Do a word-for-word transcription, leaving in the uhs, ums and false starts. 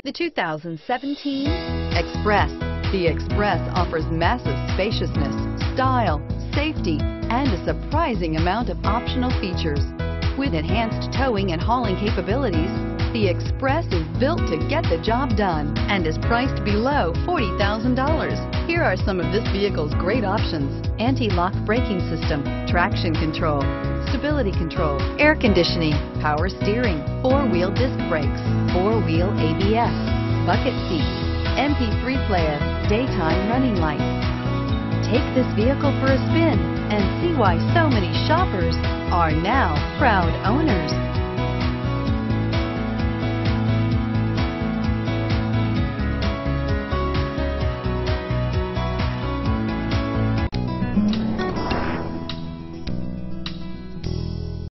The two thousand seventeen Express. The Express offers massive spaciousness, style, safety, and a surprising amount of optional features. With enhanced towing and hauling capabilities, the Express is built to get the job done and is priced below forty thousand dollars. Here are some of this vehicle's great options: anti-lock braking system, traction control, stability control, air conditioning, power steering, four-wheel disc brakes, four-wheel A B S, bucket seats, M P three player, daytime running lights. Take this vehicle for a spin and see why so many shoppers are now proud owners.